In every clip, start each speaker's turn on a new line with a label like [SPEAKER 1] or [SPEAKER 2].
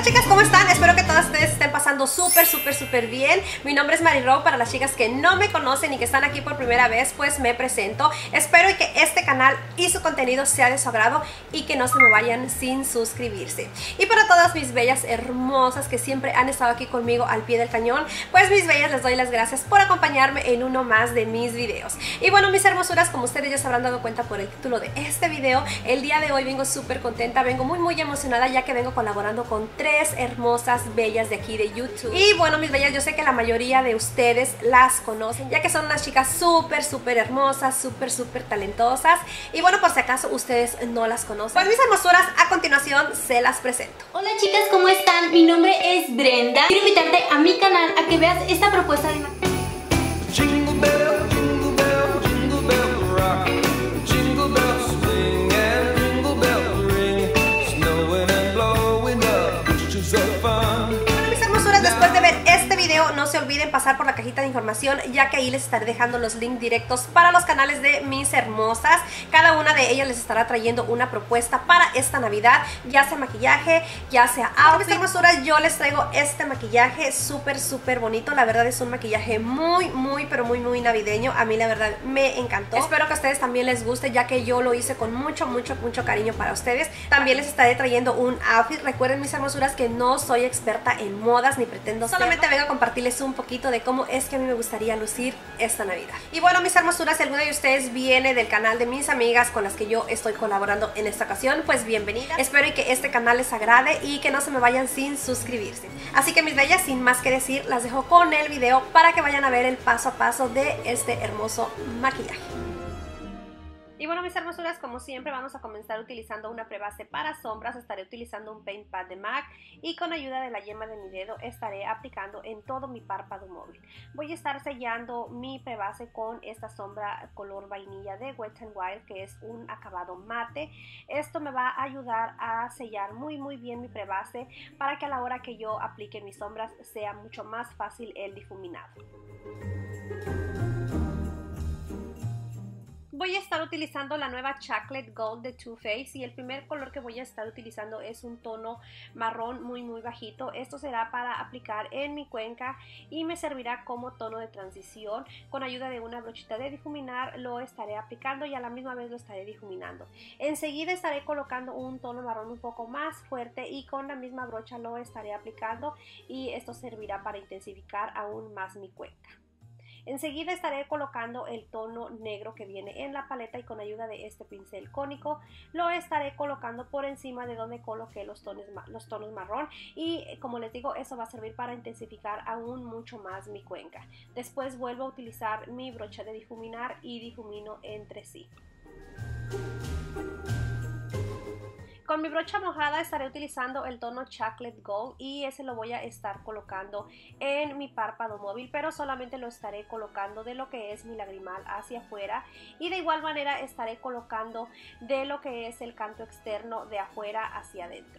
[SPEAKER 1] chicas, ¿cómo están? Espero que todas ustedes estén pasando súper bien. Mi nombre es Mary Ro. Para las chicas que no me conocen y que están aquí por primera vez, pues me presento. Espero que este canal y su contenido sea de su agrado y que no se me vayan sin suscribirse. Y para todas mis bellas hermosas que siempre han estado aquí conmigo al pie del cañón, pues mis bellas, les doy las gracias por acompañarme en uno más de mis videos. Y bueno, mis hermosuras, como ustedes ya se habrán dado cuenta por el título de este video, el día de hoy vengo súper contenta, vengo muy emocionada, ya que vengo colaborando con tres hermosas bellas de aquí de YouTube. Y bueno, mis bellas, yo sé que la mayoría de ustedes las conocen, ya que son unas chicas súper hermosas, súper talentosas. Y bueno, por si acaso ustedes no las conocen, pues mis hermosuras, a continuación se las presento.
[SPEAKER 2] Hola chicas, ¿cómo están? Mi nombre es Brenda. Quiero invitarte a mi canal a que veas esta propuesta de maquillaje.
[SPEAKER 1] Después de ver este video, no se olviden pasar por la cajita de información, ya que ahí les estaré dejando los links directos para los canales de mis hermosas. Cada una de ellas les estará trayendo una propuesta para esta Navidad, ya sea maquillaje, ya sea outfit. Mis hermosuras, yo les traigo este maquillaje súper bonito. La verdad es un maquillaje muy navideño. A mí la verdad me encantó. Espero que a ustedes también les guste, ya que yo lo hice con mucho cariño para ustedes. También les estaré trayendo un outfit. Recuerden, mis hermosuras, que no soy experta en modas ni pretendo solamente vengo a compartirles un poquito de cómo es que a mí me gustaría lucir esta Navidad. Y bueno, mis hermosuras, si alguno de ustedes viene del canal de mis amigas con las que yo estoy colaborando en esta ocasión, pues bienvenida. Espero que este canal les agrade y que no se me vayan sin suscribirse. Así que mis bellas, sin más que decir, las dejo con el video para que vayan a ver el paso a paso de este hermoso maquillaje. Y bueno, mis hermosuras, como siempre vamos a comenzar utilizando una prebase para sombras. Estaré utilizando un paint pad de MAC y con ayuda de la yema de mi dedo estaré aplicando en todo mi párpado móvil. Voy a estar sellando mi prebase con esta sombra color vainilla de Wet n Wild, que es un acabado mate. Esto me va a ayudar a sellar muy bien mi prebase para que a la hora que yo aplique mis sombras sea mucho más fácil el difuminado. Voy a estar utilizando la nueva Chocolate Gold de Too Faced y el primer color que voy a estar utilizando es un tono marrón muy bajito. Esto será para aplicar en mi cuenca y me servirá como tono de transición. Con ayuda de una brochita de difuminar lo estaré aplicando y a la misma vez lo estaré difuminando. Enseguida estaré colocando un tono marrón un poco más fuerte y con la misma brocha lo estaré aplicando y esto servirá para intensificar aún más mi cuenca. Enseguida estaré colocando el tono negro que viene en la paleta y con ayuda de este pincel cónico lo estaré colocando por encima de donde coloqué los tonos marrón y como les digo, eso va a servir para intensificar aún mucho más mi cuenca. Después vuelvo a utilizar mi brocha de difuminar y difumino entre sí. Con mi brocha mojada estaré utilizando el tono Chocolate Gold y ese lo voy a estar colocando en mi párpado móvil, pero solamente lo estaré colocando de lo que es mi lagrimal hacia afuera y de igual manera estaré colocando de lo que es el canto externo de afuera hacia adentro.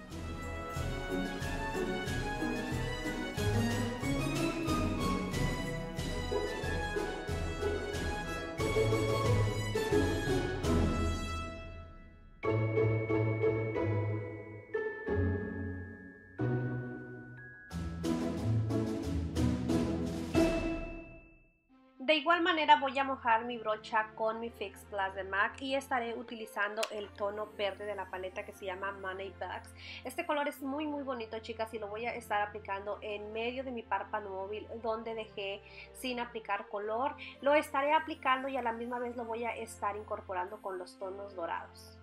[SPEAKER 1] De igual manera voy a mojar mi brocha con mi Fix Plus de MAC y estaré utilizando el tono verde de la paleta que se llama Money Bags. Este color es muy bonito, chicas, y lo voy a estar aplicando en medio de mi párpado móvil donde dejé sin aplicar color. Lo estaré aplicando y a la misma vez lo voy a estar incorporando con los tonos dorados.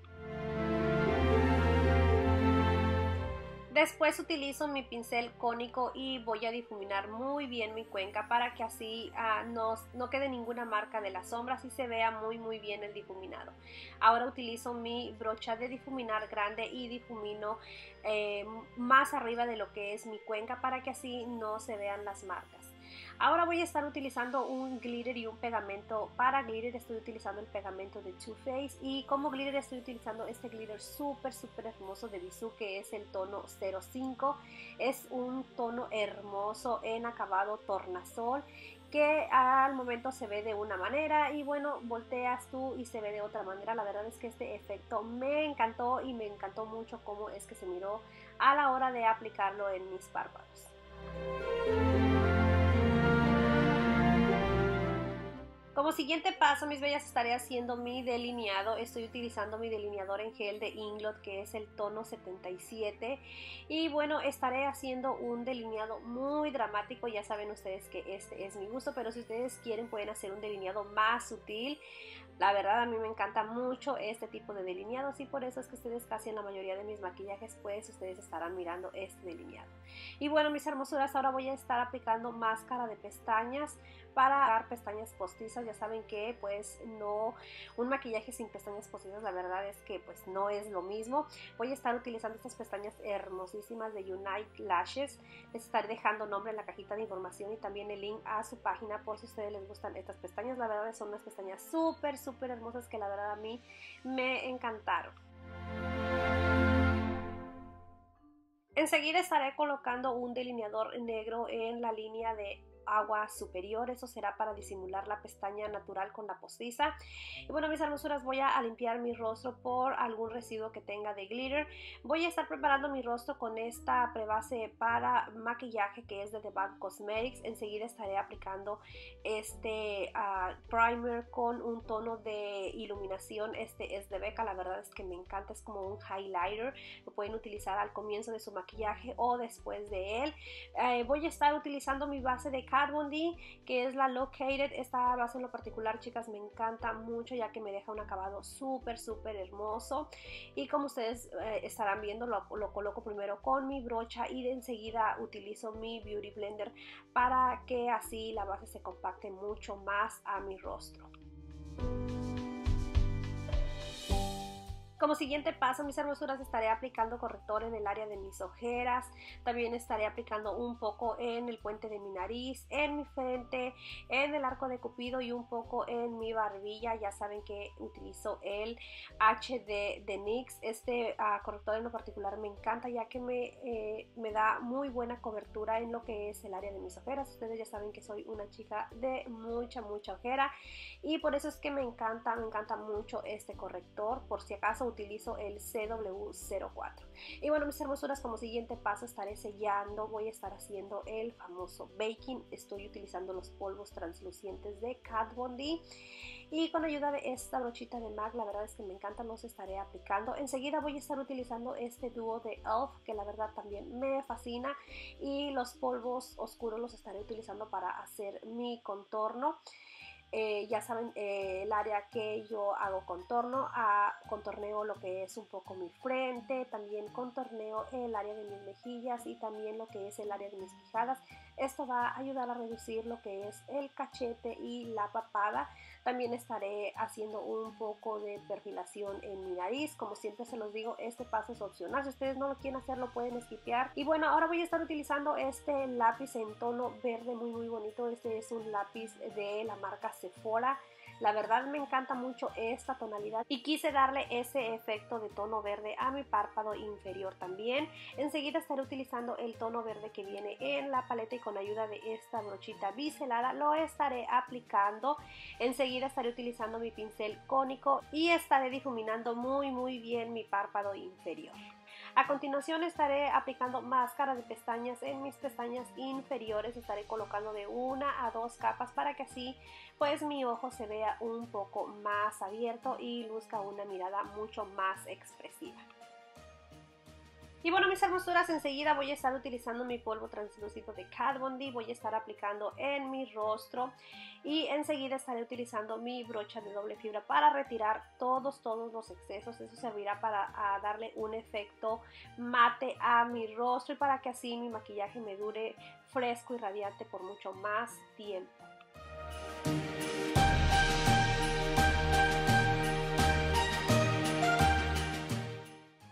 [SPEAKER 1] Después utilizo mi pincel cónico y voy a difuminar muy bien mi cuenca para que así no quede ninguna marca de las sombras y se vea muy bien el difuminado. Ahora utilizo mi brocha de difuminar grande y difumino más arriba de lo que es mi cuenca para que así no se vean las marcas. Ahora voy a estar utilizando un glitter y un pegamento. Para glitter estoy utilizando el pegamento de Too Faced y como glitter estoy utilizando este glitter súper hermoso de Bisú, que es el tono 05. Es un tono hermoso en acabado tornasol que al momento se ve de una manera y bueno, volteas tú y se ve de otra manera. La verdad es que este efecto me encantó y me encantó mucho cómo es que se miró a la hora de aplicarlo en mis párpados. Como siguiente paso, mis bellas, estaré haciendo mi delineado. Estoy utilizando mi delineador en gel de Inglot, que es el tono 77. Y bueno, estaré haciendo un delineado muy dramático. Ya saben ustedes que este es mi gusto, pero si ustedes quieren pueden hacer un delineado más sutil. La verdad a mí me encanta mucho este tipo de delineados y por eso es que ustedes casi en la mayoría de mis maquillajes pues ustedes estarán mirando este delineado. Y bueno, mis hermosuras, ahora voy a estar aplicando máscara de pestañas para dar pestañas postizas. Ya saben que pues no, un maquillaje sin pestañas postizas la verdad es que pues no es lo mismo. Voy a estar utilizando estas pestañas hermosísimas de Unite Lashes. Les estaré dejando nombre en la cajita de información y también el link a su página por si a ustedes les gustan estas pestañas. La verdad son unas pestañas súper hermosas que la verdad a mí me encantaron. Enseguida estaré colocando un delineador negro en la línea de agua superior. Eso será para disimular la pestaña natural con la postiza. Y bueno, mis hermosuras, voy a limpiar mi rostro por algún residuo que tenga de glitter. Voy a estar preparando mi rostro con esta prebase para maquillaje que es de The Balm Cosmetics. Enseguida estaré aplicando este primer con un tono de iluminación. Este es de Becca, la verdad es que me encanta, es como un highlighter. Lo pueden utilizar al comienzo de su maquillaje o después de él. Voy a estar utilizando mi base de Kat Von D, que es la Located. Esta base en lo particular, chicas, me encanta mucho ya que me deja un acabado súper hermoso. Y como ustedes estarán viendo, lo coloco primero con mi brocha y de enseguida utilizo mi Beauty Blender para que así la base se compacte mucho más a mi rostro. Como siguiente paso, mis hermosuras, estaré aplicando corrector en el área de mis ojeras. También estaré aplicando un poco en el puente de mi nariz, en mi frente, en el arco de Cupido y un poco en mi barbilla. Ya saben que utilizo el HD de NYX. Este corrector en lo particular me encanta ya que me da muy buena cobertura en lo que es el área de mis ojeras. Ustedes ya saben que soy una chica de mucha ojera y por eso es que me encanta mucho este corrector. Por si acaso utilizo el CW04. Y bueno, mis hermosuras, como siguiente paso estaré sellando. Voy a estar haciendo el famoso baking. Estoy utilizando los polvos translucientes de Kat Von D y con ayuda de esta brochita de MAC, la verdad es que me encanta, los estaré aplicando. Enseguida voy a estar utilizando este dúo de e.l.f. que la verdad también me fascina y los polvos oscuros los estaré utilizando para hacer mi contorno. Ya saben el área que yo hago contorneo lo que es un poco mi frente, también contorneo el área de mis mejillas y también lo que es el área de mis quijadas. Esto va a ayudar a reducir lo que es el cachete y la papada. También estaré haciendo un poco de perfilación en mi nariz. Como siempre se los digo, este paso es opcional. Si ustedes no lo quieren hacer, lo pueden skipear. Y bueno, ahora voy a estar utilizando este lápiz en tono verde muy bonito. Este es un lápiz de la marca Sephora. La verdad me encanta mucho esta tonalidad y quise darle ese efecto de tono verde a mi párpado inferior también. Enseguida estaré utilizando el tono verde que viene en la paleta y con ayuda de esta brochita biselada lo estaré aplicando. Enseguida estaré utilizando mi pincel cónico y estaré difuminando muy bien mi párpado inferior. A continuación estaré aplicando máscara de pestañas en mis pestañas inferiores. Estaré colocando de 1 a 2 capas para que así pues mi ojo se vea un poco más abierto y luzca una mirada mucho más expresiva. Y bueno, mis hermosuras, enseguida voy a estar utilizando mi polvo translúcido de Kat Von D. Voy a estar aplicando en mi rostro y enseguida estaré utilizando mi brocha de doble fibra para retirar todos los excesos. Eso servirá para darle un efecto mate a mi rostro y para que así mi maquillaje me dure fresco y radiante por mucho más tiempo.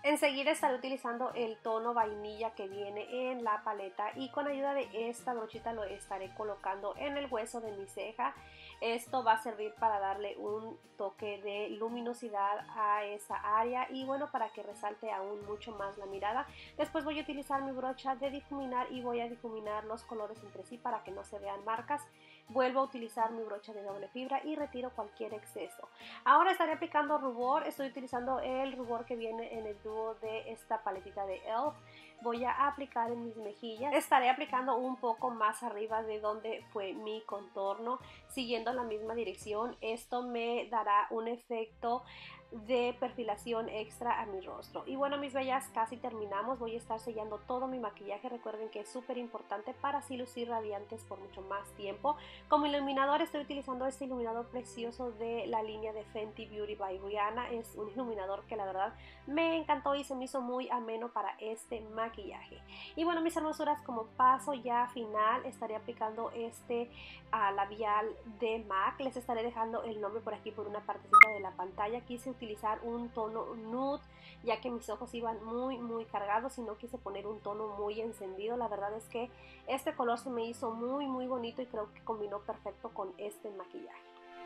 [SPEAKER 1] Enseguida estaré utilizando el tono vainilla que viene en la paleta y con ayuda de esta brochita lo estaré colocando en el hueso de mi ceja. Esto va a servir para darle un toque de luminosidad a esa área y bueno, para que resalte aún mucho más la mirada. Después voy a utilizar mi brocha de difuminar y voy a difuminar los colores entre sí para que no se vean marcas. Vuelvo a utilizar mi brocha de doble fibra y retiro cualquier exceso. Ahora estaré aplicando rubor. Estoy utilizando el rubor que viene en el dúo de esta paletita de e.l.f. Voy a aplicar en mis mejillas. Estaré aplicando un poco más arriba de donde fue mi contorno, siguiendo la misma dirección. Esto me dará un efecto de perfilación extra a mi rostro. Y bueno, mis bellas, casi terminamos. Voy a estar sellando todo mi maquillaje. Recuerden que es súper importante para así lucir radiantes por mucho más tiempo. Como iluminador estoy utilizando este iluminador precioso de la línea de Fenty Beauty by Rihanna. Es un iluminador que la verdad me encantó y se me hizo muy ameno para este maquillaje. Y bueno, mis hermosuras, como paso ya final estaré aplicando este labial de MAC. Les estaré dejando el nombre por aquí por una partecita de la pantalla. Quise utilizar un tono nude ya que mis ojos iban muy cargados y no quise poner un tono muy encendido. La verdad es que este color se me hizo muy bonito y creo que combinó perfecto con este maquillaje.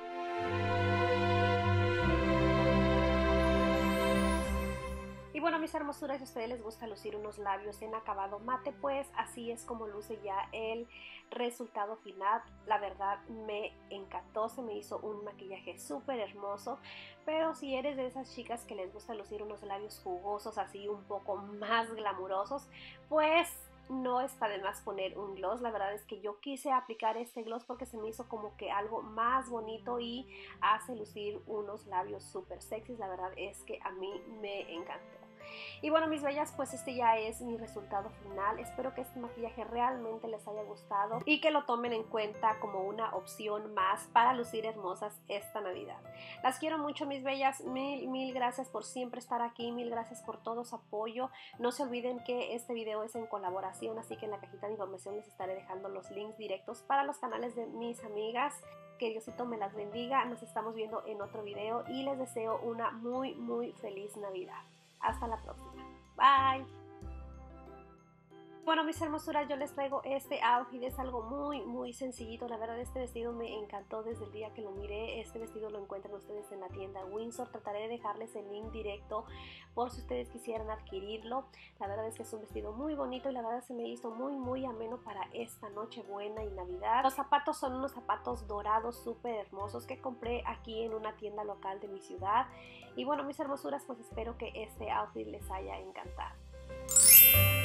[SPEAKER 1] Y bueno, mis hermosuras, si a ustedes les gusta lucir unos labios en acabado mate, pues así es como luce ya el resultado final. La verdad me encantó, se me hizo un maquillaje súper hermoso. Pero si eres de esas chicas que les gusta lucir unos labios jugosos, así un poco más glamurosos, pues no está de más poner un gloss. La verdad es que yo quise aplicar este gloss porque se me hizo como que algo más bonito y hace lucir unos labios súper sexys. La verdad es que a mí me encantó. Y bueno, mis bellas, pues este ya es mi resultado final. Espero que este maquillaje realmente les haya gustado y que lo tomen en cuenta como una opción más para lucir hermosas esta Navidad. Las quiero mucho, mis bellas. Mil gracias por siempre estar aquí. Mil gracias por todo su apoyo. No se olviden que este video es en colaboración, así que en la cajita de información les estaré dejando los links directos para los canales de mis amigas. Que Diosito me las bendiga. Nos estamos viendo en otro video y les deseo una muy feliz Navidad. Hasta la próxima. Bye. Bueno, mis hermosuras, yo les traigo este outfit. Es algo muy sencillito. La verdad, este vestido me encantó desde el día que lo miré. Este vestido lo encuentran ustedes en la tienda Windsor. Trataré de dejarles el link directo por si ustedes quisieran adquirirlo. La verdad es que es un vestido muy bonito y la verdad se me hizo muy ameno para esta Nochebuena y Navidad. Los zapatos son unos zapatos dorados súper hermosos que compré aquí en una tienda local de mi ciudad. Y bueno, mis hermosuras, pues espero que este outfit les haya encantado.